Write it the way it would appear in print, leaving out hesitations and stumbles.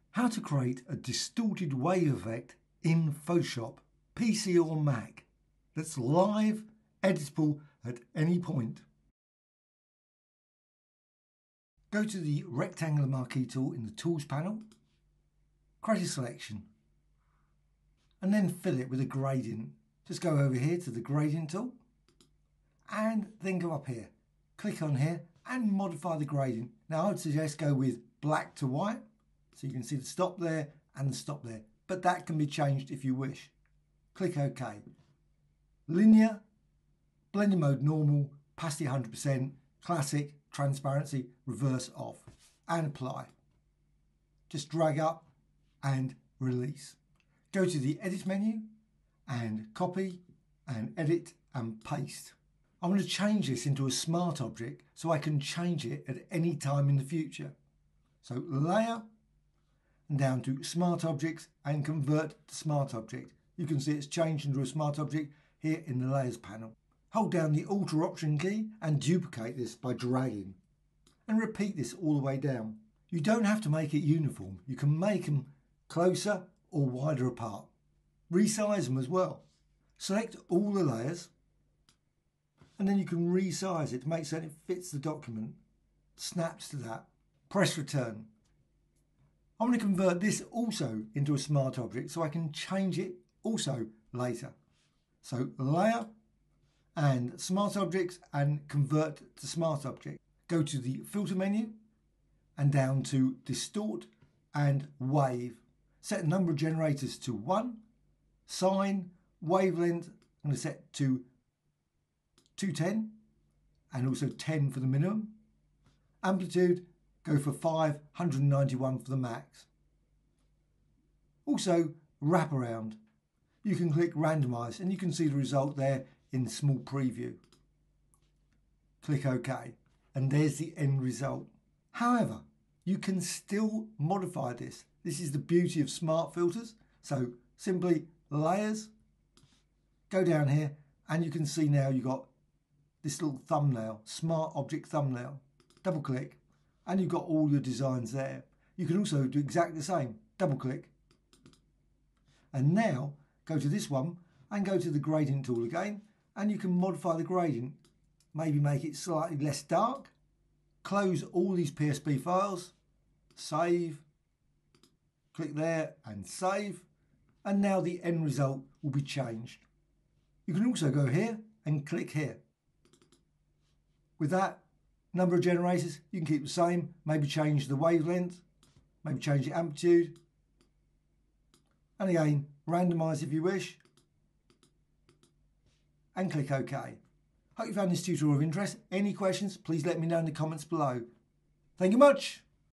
How to create a distorted wave effect in Photoshop, PC or Mac, that's live, editable at any point. Go to the rectangular marquee tool in the Tools panel, create a selection, and then fill it with a gradient. Just go over here to the gradient tool, and then go up here. Click on here and modify the gradient. Now I would suggest go with black to white, so you can see the stop there and the stop there, but that can be changed if you wish. Click OK. Linear, blending mode normal, opacity 100%, classic, transparency, reverse off, and apply. Just drag up and release. Go to the edit menu and copy and edit and paste. I want to change this into a smart object so I can change it at any time in the future. So layer and down to smart objects and convert to smart object. You can see it's changed into a smart object here in the layers panel. Hold down the Alt or Option key and duplicate this by dragging. And repeat this all the way down. You don't have to make it uniform. You can make them closer or wider apart. Resize them as well. Select all the layers and then you can resize it to make certain it fits the document. Snaps to that. Press return. I want to convert this also into a smart object so I can change it also later. So layer and smart objects and convert to smart object. Go to the filter menu and down to distort and wave. Set a number of generators to 1. Sine, wavelength, I'm going to set to 210 and also 10 for the minimum. Amplitude, go for 591 for the max. Also wrap around. You can click randomize and you can see the result there in the small preview. Click OK and there's the end result. However, you can still modify this. This is the beauty of smart filters. So simply layers, go down here and you can see now you've got this little thumbnail, smart object thumbnail. Double click and you've got all your designs there. You can also do exactly the same. Double click. And now go to this one and go to the gradient tool again and you can modify the gradient. Maybe make it slightly less dark. Close all these PSP files. Save. Click there and save. And now the end result will be changed. You can also go here and click here. With that number of generators, you can keep the same. Maybe change the wavelength. Maybe change the amplitude. And again, randomize if you wish. And click OK. Hope you found this tutorial of interest. Any questions, please let me know in the comments below. Thank you much.